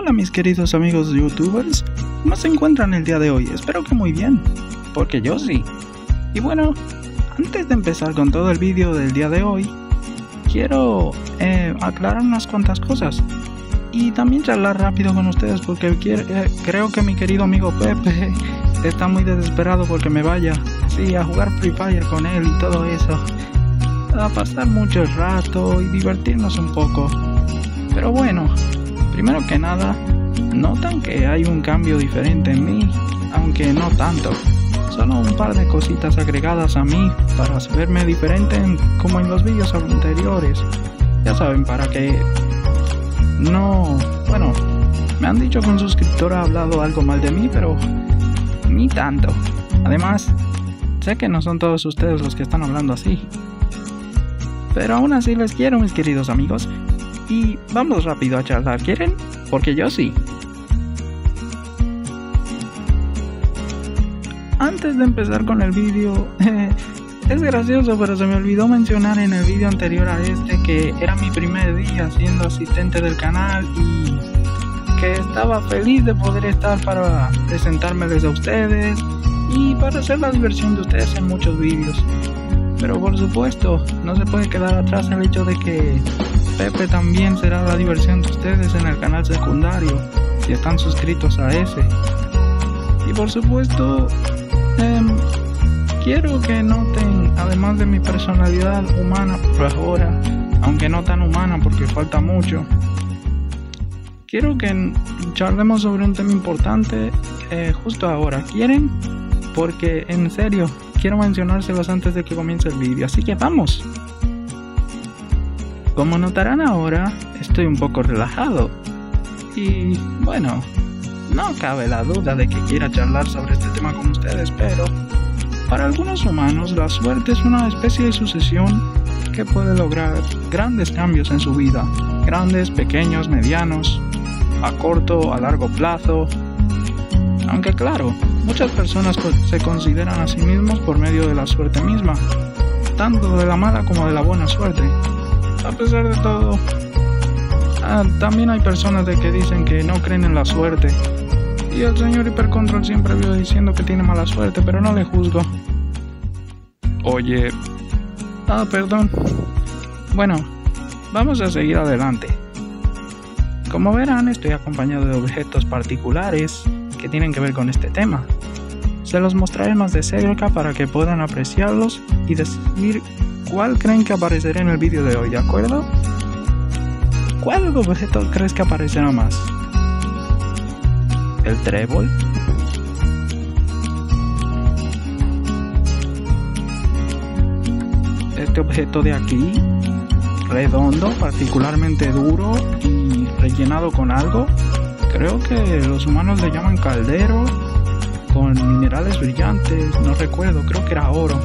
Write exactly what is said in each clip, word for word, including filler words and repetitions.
Hola mis queridos amigos youtubers, ¿cómo se encuentran el día de hoy? Espero que muy bien, porque yo sí. Y bueno, antes de empezar con todo el vídeo del día de hoy, quiero eh, aclarar unas cuantas cosas y también charlar rápido con ustedes porque quiero, eh, creo que mi querido amigo Pepe está muy desesperado porque me vaya, sí, a jugar Free Fire con él y todo eso, a pasar mucho el rato y divertirnos un poco. Pero bueno, primero que nada, notan que hay un cambio diferente en mí, aunque no tanto. Solo un par de cositas agregadas a mí para verme diferente en, como en los vídeos anteriores. Ya saben, para que no... Bueno, me han dicho que un suscriptor ha hablado algo mal de mí, pero ni tanto. Además, sé que no son todos ustedes los que están hablando así. Pero aún así les quiero, mis queridos amigos. Y vamos rápido a charlar, ¿quieren? Porque yo sí. Antes de empezar con el vídeo, es gracioso, pero se me olvidó mencionar en el vídeo anterior a este que era mi primer día siendo asistente del canal y que estaba feliz de poder estar para presentármeles a ustedes y para hacer la diversión de ustedes en muchos vídeos. Pero por supuesto, no se puede quedar atrás el hecho de que Pepe también será la diversión de ustedes en el canal secundario, si están suscritos a ese. Y por supuesto, eh, quiero que noten, además de mi personalidad humana por ahora, aunque no tan humana porque falta mucho, quiero que charlemos sobre un tema importante eh, justo ahora. ¿Quieren? Porque en serio, quiero mencionárselos antes de que comience el vídeo, así que vamos. Como notarán ahora, estoy un poco relajado y bueno, no cabe la duda de que quiera charlar sobre este tema con ustedes, pero para algunos humanos la suerte es una especie de sucesión que puede lograr grandes cambios en su vida, grandes, pequeños, medianos, a corto, a largo plazo. Aunque claro, muchas personas se consideran a sí mismos por medio de la suerte misma, tanto de la mala como de la buena suerte. A pesar de todo, ah, también hay personas de que dicen que no creen en la suerte. Y el señor Hipercontrol siempre vive diciendo que tiene mala suerte, pero no le juzgo. Oye... Ah, perdón. Bueno, vamos a seguir adelante. Como verán, estoy acompañado de objetos particulares que tienen que ver con este tema. Se los mostraré más de cerca para que puedan apreciarlos y decidir cuál creen que aparecerá en el vídeo de hoy, ¿de acuerdo? ¿Cuál objeto crees que aparecerá más? ¿El trébol? Este objeto de aquí, redondo, particularmente duro y rellenado con algo. Creo que los humanos le llaman caldero, con minerales brillantes, no recuerdo, creo que era oro.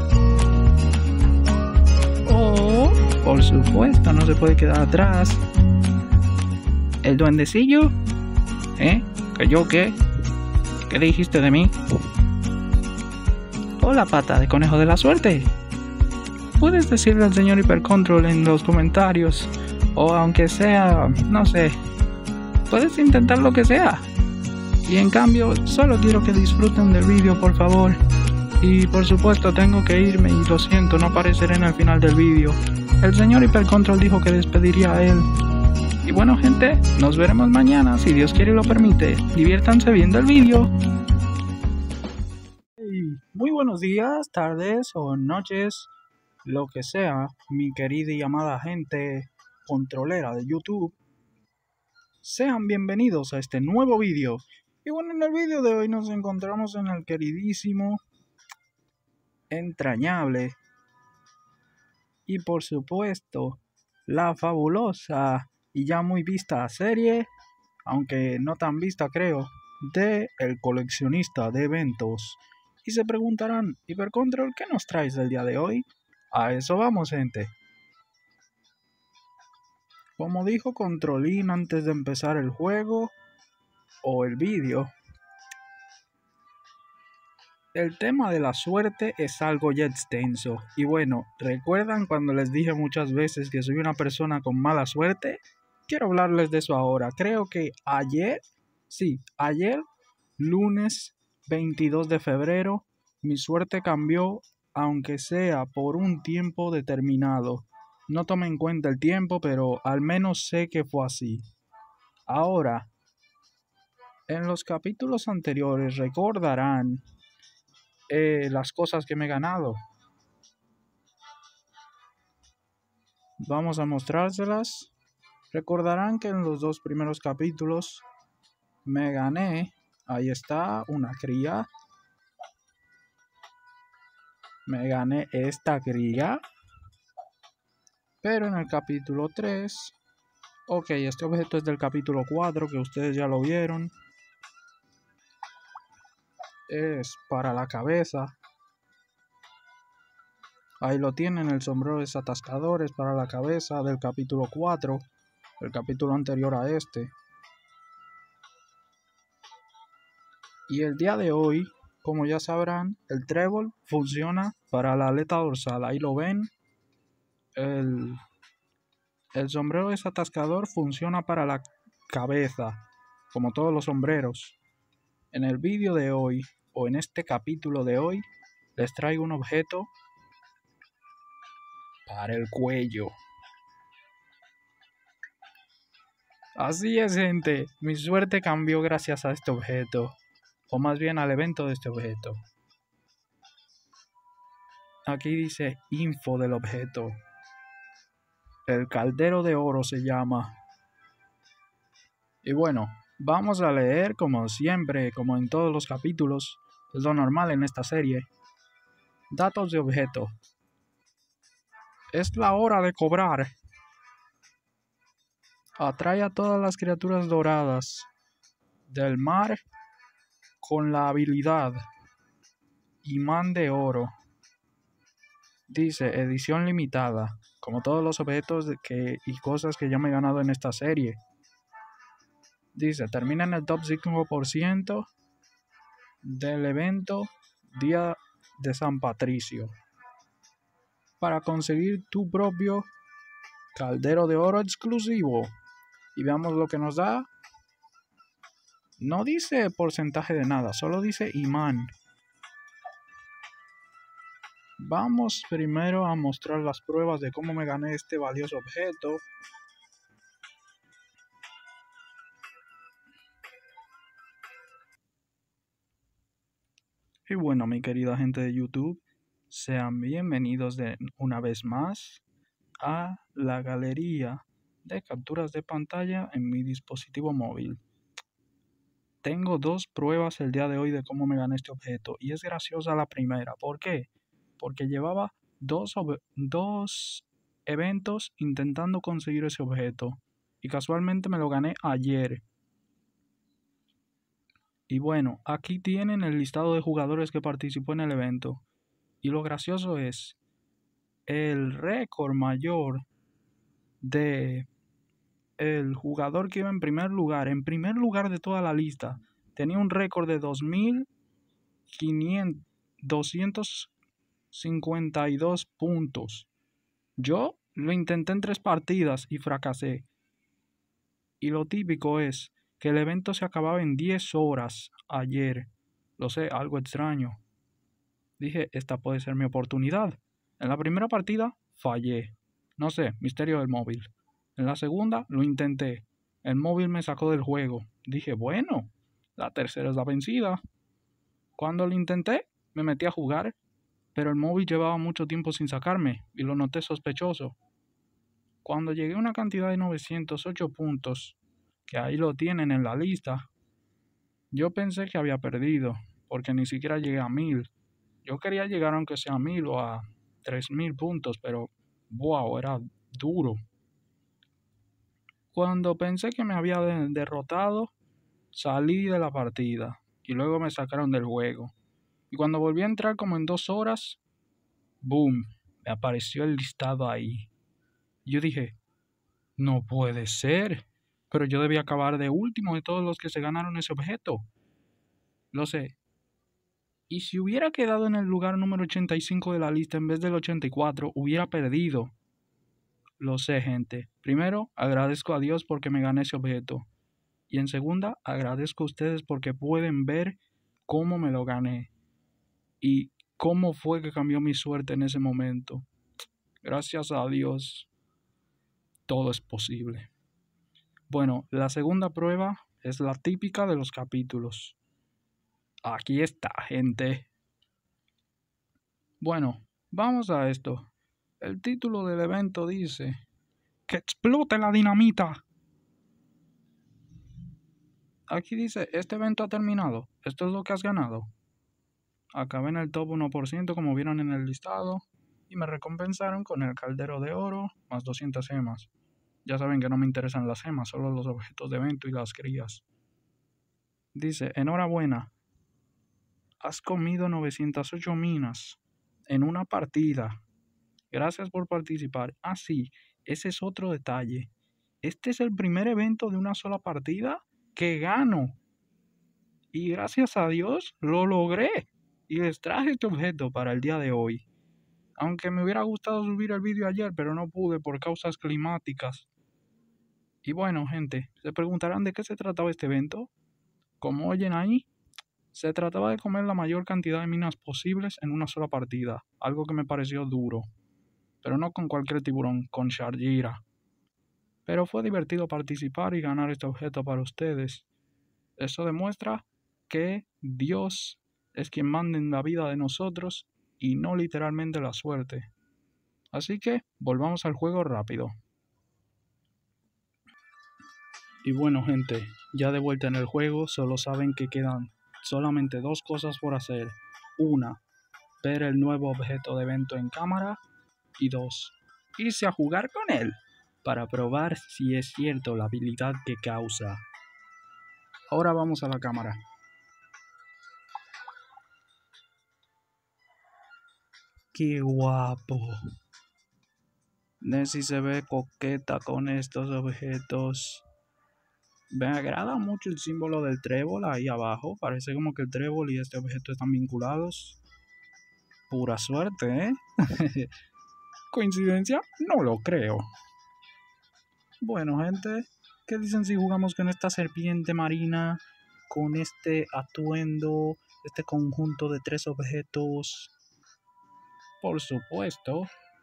O, por supuesto, no se puede quedar atrás, el duendecillo. ¿Eh? ¿Que yo qué? ¿Qué dijiste de mí? O la pata de conejo de la suerte. Puedes decirle al señor Hipercontrol en los comentarios, o aunque sea, no sé, puedes intentar lo que sea. Y en cambio, solo quiero que disfruten del vídeo, por favor. Y por supuesto tengo que irme y lo siento, no apareceré en el final del vídeo. El señor Hipercontrol dijo que despediría a él. Y bueno gente, nos veremos mañana, si Dios quiere y lo permite. Diviértanse viendo el vídeo. Hey, muy buenos días, tardes o noches, lo que sea, mi querida y amada gente controlera de YouTube. Sean bienvenidos a este nuevo vídeo. Y bueno, en el vídeo de hoy nos encontramos en el queridísimo, entrañable y por supuesto la fabulosa y ya muy vista serie, aunque no tan vista creo, de El Coleccionista de Eventos. Y se preguntarán, Hipercontrol, ¿qué nos traes el día de hoy? A eso vamos, gente. Como dijo Controlín antes de empezar el juego o el vídeo, el tema de la suerte es algo ya extenso. Y bueno, ¿recuerdan cuando les dije muchas veces que soy una persona con mala suerte? quiero hablarles de eso ahora. Creo que ayer, sí, ayer, lunes veintidós de febrero, mi suerte cambió, aunque sea por un tiempo determinado. No tomé en cuenta el tiempo, pero al menos sé que fue así. Ahora, en los capítulos anteriores recordarán eh, las cosas que me he ganado. Vamos a mostrárselas. Recordarán que en los dos primeros capítulos me gané, ahí está, una cría. Me gané esta cría. Pero en el capítulo tres, ok, este objeto es del capítulo cuatro, que ustedes ya lo vieron. Es para la cabeza. Ahí lo tienen, el sombrero desatascador es para la cabeza del capítulo cuatro, el capítulo anterior a este. Y el día de hoy, como ya sabrán, el trébol funciona para la aleta dorsal. Ahí lo ven. El, el sombrero desatascador funciona para la cabeza, como todos los sombreros. En el vídeo de hoy, o en este capítulo de hoy, les traigo un objeto para el cuello. Así es, gente, mi suerte cambió gracias a este objeto, o más bien al evento de este objeto. Aquí dice info del objeto. El caldero de oro se llama. Y bueno, vamos a leer como siempre, como en todos los capítulos, es lo normal en esta serie. Datos de objeto. Es la hora de cobrar. Atrae a todas las criaturas doradas del mar con la habilidad Imán de oro. Dice edición limitada, como todos los objetos de que, y cosas que yo me he ganado en esta serie. Dice, termina en el top cinco por ciento del evento Día de San Patricio. Para conseguir tu propio caldero de oro exclusivo. Y veamos lo que nos da. No dice porcentaje de nada, solo dice imán. Vamos primero a mostrar las pruebas de cómo me gané este valioso objeto. Y bueno, mi querida gente de YouTube, sean bienvenidos de una vez más a la galería de capturas de pantalla en mi dispositivo móvil. Tengo dos pruebas el día de hoy de cómo me gané este objeto y es graciosa la primera. ¿Por qué? Porque llevaba dos, dos eventos intentando conseguir ese objeto y casualmente me lo gané ayer. Y bueno, aquí tienen el listado de jugadores que participó en el evento. Y lo gracioso es, el récord mayor de el jugador que iba en primer lugar, en primer lugar de toda la lista, tenía un récord de dos mil doscientos cincuenta y dos puntos. Yo lo intenté en tres partidas y fracasé. Y lo típico es que el evento se acababa en diez horas ayer. Lo sé, algo extraño. Dije, esta puede ser mi oportunidad. En la primera partida, fallé. No sé, misterio del móvil. En la segunda, lo intenté. El móvil me sacó del juego. Dije, bueno, la tercera es la vencida. Cuando lo intenté, me metí a jugar, pero el móvil llevaba mucho tiempo sin sacarme y lo noté sospechoso. Cuando llegué a una cantidad de novecientos ocho puntos, que ahí lo tienen en la lista, yo pensé que había perdido, porque ni siquiera llegué a mil. Yo quería llegar aunque sea a mil o a tres mil puntos, pero wow, era duro. Cuando pensé que me había de- derrotado, salí de la partida y luego me sacaron del juego. Y cuando volví a entrar como en dos horas, boom, me apareció el listado ahí. Yo dije, no puede ser, pero yo debía acabar de último de todos los que se ganaron ese objeto. Lo sé. Y si hubiera quedado en el lugar número ochenta y cinco de la lista en vez del ochenta y cuatro, hubiera perdido. Lo sé, gente. Primero, agradezco a Dios porque me gané ese objeto. Y en segunda, agradezco a ustedes porque pueden ver cómo me lo gané. Y cómo fue que cambió mi suerte en ese momento. Gracias a Dios, todo es posible. Bueno, la segunda prueba es la típica de los capítulos. Aquí está, gente. Bueno, vamos a esto. El título del evento dice: ¡que explote la dinamita! Aquí dice: este evento ha terminado. Esto es lo que has ganado. Acabé en el top uno por ciento como vieron en el listado. Y me recompensaron con el caldero de oro más doscientas gemas. Ya saben que no me interesan las gemas, solo los objetos de evento y las crías. Dice: enhorabuena. Has comido novecientas ocho minas en una partida. Gracias por participar. Ah, sí, ese es otro detalle. Este es el primer evento de una sola partida que gano. Y gracias a Dios lo logré. Y les traje este objeto para el día de hoy. Aunque me hubiera gustado subir el vídeo ayer, pero no pude por causas climáticas. Y bueno, gente, se preguntarán de qué se trataba este evento. Como oyen ahí, se trataba de comer la mayor cantidad de minas posibles en una sola partida. Algo que me pareció duro. Pero no con cualquier tiburón, con Sharjira. Pero fue divertido participar y ganar este objeto para ustedes. Eso demuestra que Dios es quien manda en la vida de nosotros y no literalmente la suerte. Así que volvamos al juego rápido. Y bueno, gente, ya de vuelta en el juego, solo saben que quedan solamente dos cosas por hacer. Una, ver el nuevo objeto de evento en cámara. Y dos, irse a jugar con él para probar si es cierto la habilidad que causa. Ahora vamos a la cámara. ¡Qué guapo! Nessie se ve coqueta con estos objetos. Me agrada mucho el símbolo del trébol ahí abajo. Parece como que el trébol y este objeto están vinculados. Pura suerte, ¿eh? ¿Coincidencia? No lo creo. Bueno, gente, ¿qué dicen si jugamos con esta serpiente marina? Con este atuendo, este conjunto de tres objetos. Por supuesto.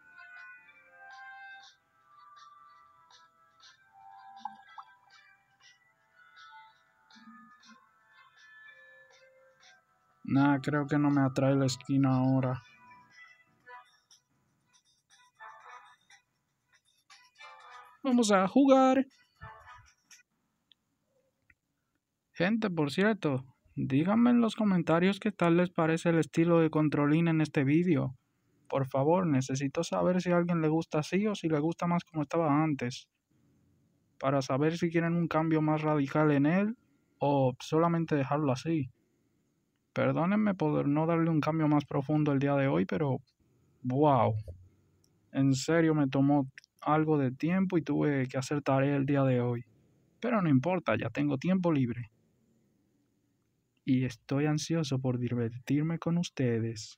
Nah, creo que no me atrae la esquina ahora. Vamos a jugar. Gente, por cierto, díganme en los comentarios qué tal les parece el estilo de controlín en este vídeo. Por favor, necesito saber si a alguien le gusta así o si le gusta más como estaba antes. Para saber si quieren un cambio más radical en él o solamente dejarlo así. Perdónenme por no darle un cambio más profundo el día de hoy, pero wow. En serio me tomó algo de tiempo y tuve que hacer tarea el día de hoy. Pero no importa, ya tengo tiempo libre. Y estoy ansioso por divertirme con ustedes.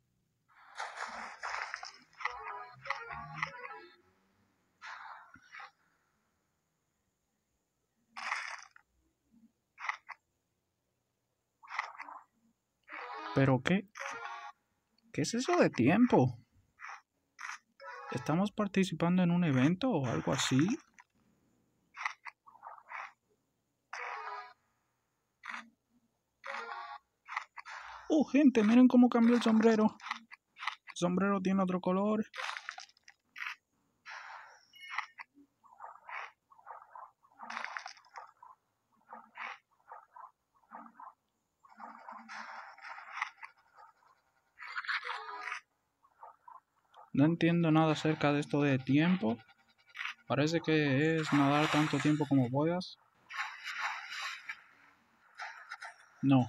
¿Pero qué? ¿Qué es eso de tiempo? ¿Estamos participando en un evento o algo así? Oh, gente, miren cómo cambió el sombrero. El sombrero tiene otro color. No entiendo nada acerca de esto de tiempo. Parece que es nadar tanto tiempo como puedas. No.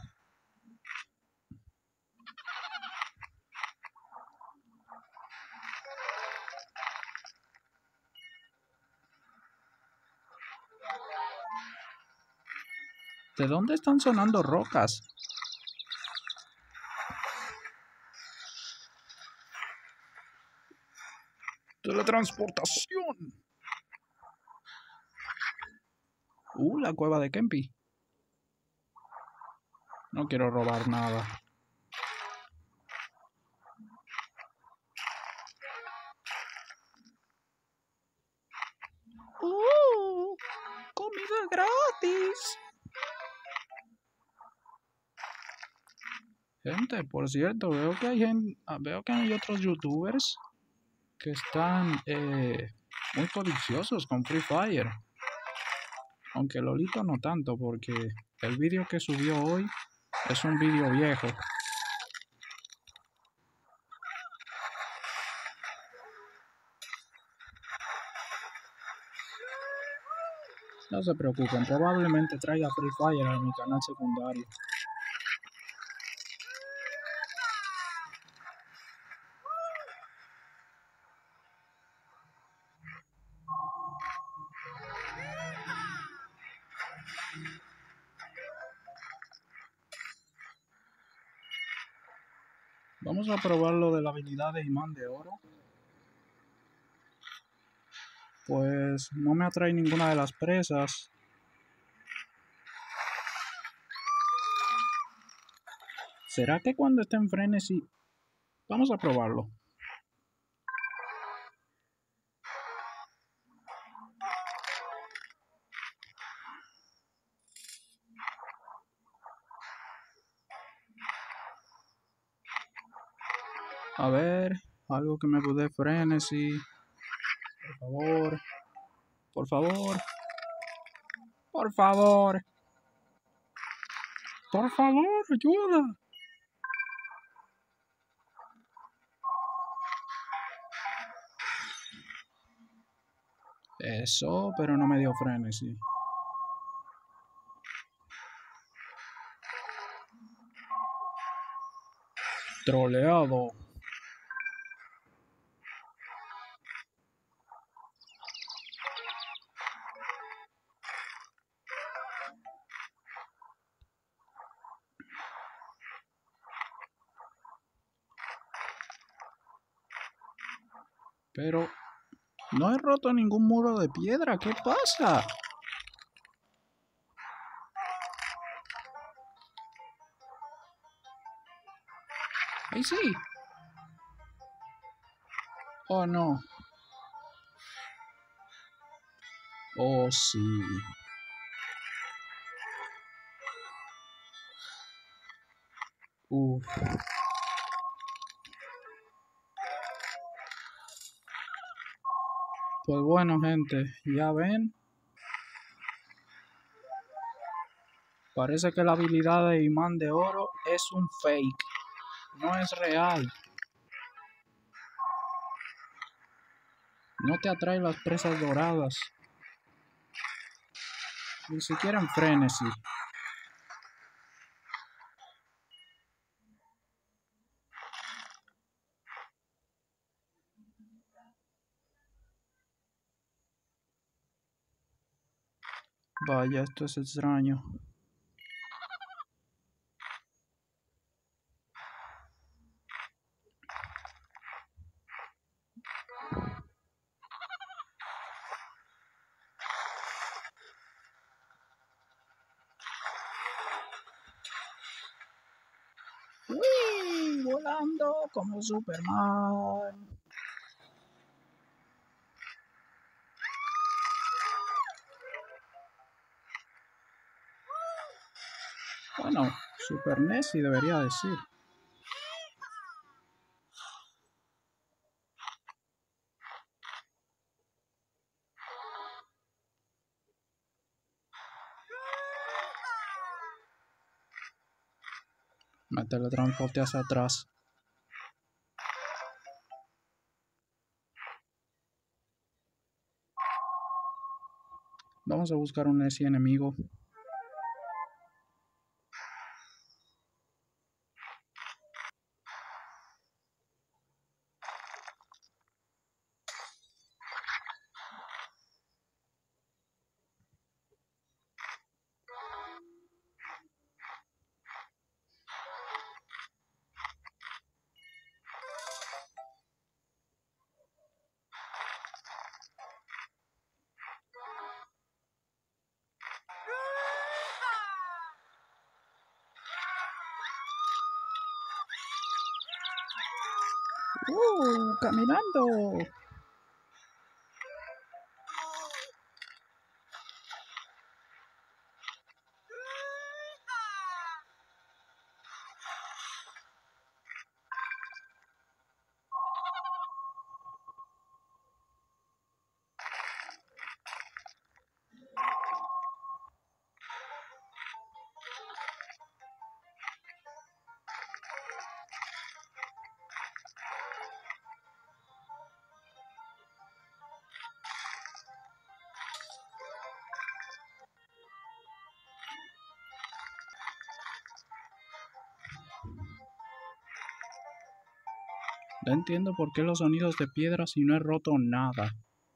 ¿De dónde están sonando rocas? Teletransportación. Uh, la cueva de Kempi. No quiero robar nada. ¡Uh! ¡Comida gratis! Gente, por cierto, veo que hay gente, veo que hay otros youtubers que están eh, muy codiciosos con Free Fire. Aunque Lolito no tanto, porque el vídeo que subió hoy es un vídeo viejo. No se preocupen, probablemente traiga Free Fire a mi canal secundario. Vamos a probar lo de la habilidad de imán de oro. Pues no me atrae ninguna de las presas. ¿Será que cuando esté en frenesí? Vamos a probarlo. A ver, algo que me dé frenesí. Por favor. Por favor. Por favor. Por favor, ayuda. Eso, pero no me dio frenesí. Troleado. Pero no he roto ningún muro de piedra. ¿Qué pasa? ¡Ay, sí! Oh, no. Oh, sí. Uf. Pues bueno, gente, ya ven. Parece que la habilidad de imán de oro es un fake. No es real. No te atrae las presas doradas. Ni siquiera en frenesí. Vaya, esto es extraño. ¡Uy! Volando como Superman. Bueno, Super Nessie debería decir. Me teletransporté hacia atrás. Vamos a buscar un Nessie enemigo. ¡Uh! ¡Caminando! No entiendo por qué los sonidos de piedra si no he roto nada.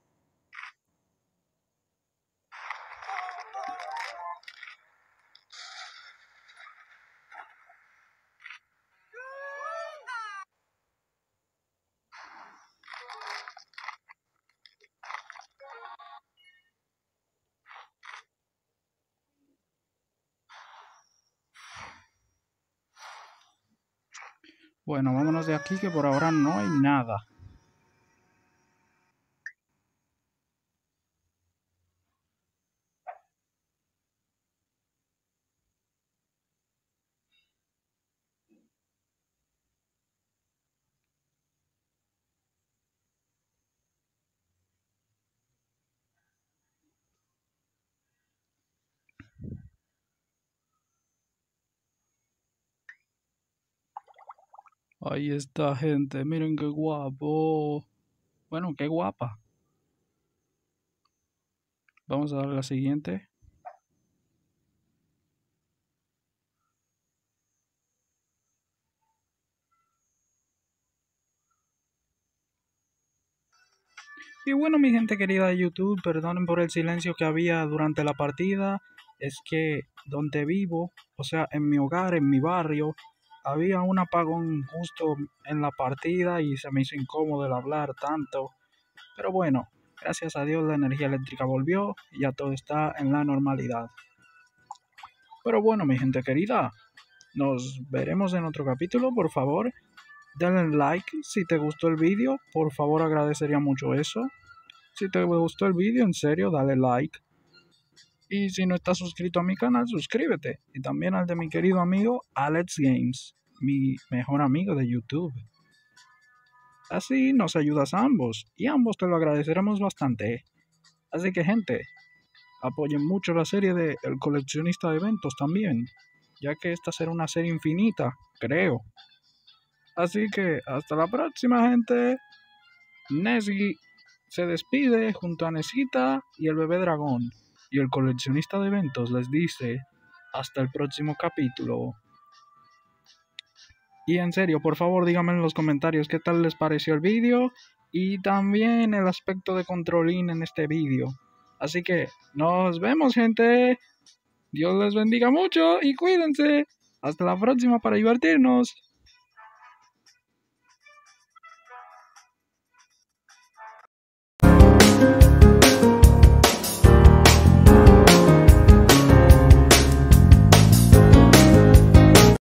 Bueno, vámonos de aquí que por ahora no hay nada. Ahí está, gente. Miren qué guapo. Bueno, qué guapa. Vamos a darle a la siguiente. Y bueno, mi gente querida de YouTube, perdonen por el silencio que había durante la partida. Es que donde vivo, o sea, en mi hogar, en mi barrio, había un apagón justo en la partida y se me hizo incómodo el hablar tanto. Pero bueno, gracias a Dios la energía eléctrica volvió y ya todo está en la normalidad. Pero bueno, mi gente querida, nos veremos en otro capítulo. Por favor, denle like si te gustó el vídeo. Por favor, agradecería mucho eso. Si te gustó el vídeo, en serio, dale like. Y si no estás suscrito a mi canal, suscríbete. Y también al de mi querido amigo Alex Games, mi mejor amigo de YouTube. Así nos ayudas a ambos y ambos te lo agradeceremos bastante. Así que gente, apoyen mucho la serie de El Coleccionista de Eventos también, ya que esta será una serie infinita, creo. Así que hasta la próxima, gente. Nessie se despide junto a Nesita y el bebé dragón. Y el coleccionista de eventos les dice hasta el próximo capítulo. Y en serio, por favor díganme en los comentarios qué tal les pareció el vídeo y también el aspecto de controlín en este vídeo. Así que nos vemos, gente. Dios les bendiga mucho y cuídense. Hasta la próxima para divertirnos.